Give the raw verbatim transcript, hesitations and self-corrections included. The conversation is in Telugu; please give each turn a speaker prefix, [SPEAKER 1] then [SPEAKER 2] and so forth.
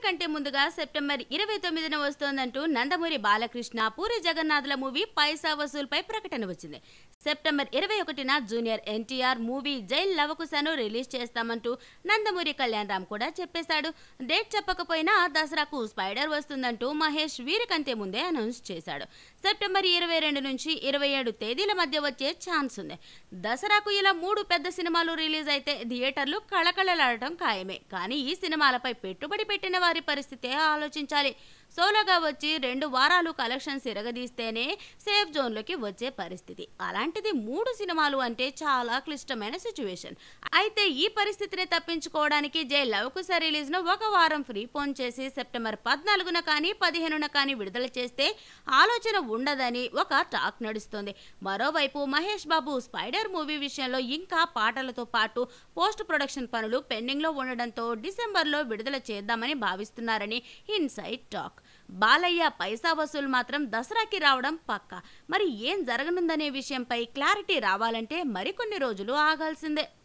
[SPEAKER 1] అందరికంటే ముందుగా సెప్టెంబర్ ఇరవై తొమ్మిదిన వస్తోందంటూ నందమూరి బాలకృష్ణ, పూరి జగన్నాథ్ల మూవీ పైసా వసూల్పై ప్రకటన వచ్చింది. సెప్టెంబర్ ఇరవై ఒకటిన జూనియర్ ఎన్టీఆర్ మూవీ జైల్ లవకుశను రిలీజ్ చేస్తామంటూ నందమూరి కళ్యాణ్ రామ్ కూడా చెప్పేశాడు. డేట్ చెప్పకపోయినా దసరాకు స్పైడర్ వస్తుందంటూ మహేష్ వీరికంటే ముందే అనౌన్స్ చేశాడు. సెప్టెంబర్ ఇరవై రెండు నుంచి ఇరవై ఏడు తేదీల మధ్య వచ్చే ఛాన్స్ ఉంది. దసరాకు ఇలా మూడు పెద్ద సినిమాలు రిలీజ్ అయితే థియేటర్లు కళకళలాడటం ఖాయమే. కానీ ఈ సినిమాలపై పెట్టుబడి పెట్టిన వారి పరిస్థితే ఆలోచించాలి. సోలోగా వచ్చి రెండు వారాలు కలెక్షన్స్ ఇరగదీస్తేనే సేఫ్ జోన్లోకి వచ్చే పరిస్థితి. అలాంటిది మూడు సినిమాలు అంటే చాలా క్లిష్టమైన సిచ్యువేషన్. అయితే ఈ పరిస్థితిని తప్పించుకోవడానికి జై లవకుశ రిలీజ్ ను ఒక వారం ఫ్రీ పోన్ చేసి సెప్టెంబర్ పద్నాలుగున కానీ పదిహేనున కానీ విడుదల చేస్తే ఆలోచన ఉండదని ఒక టాక్ నడుస్తుంది. మరోవైపు మహేష్ బాబు స్పైడర్ మూవీ విషయంలో ఇంకా పాటలతో పాటు పోస్ట్ ప్రొడక్షన్ పనులు పెండింగ్ లో ఉండడంతో డిసెంబర్ లో విడుదల చేద్దామని భావిస్తున్నారని ఇన్సైడ్ టాక్. బాలయ్య పైసా వసూలు మాత్రం దసరాకి రావడం పక్కా. మరి ఏం జరగనుందనే విషయంపై క్లారిటీ రావాలంటే మరికొన్ని రోజులు ఆగాల్సిందే.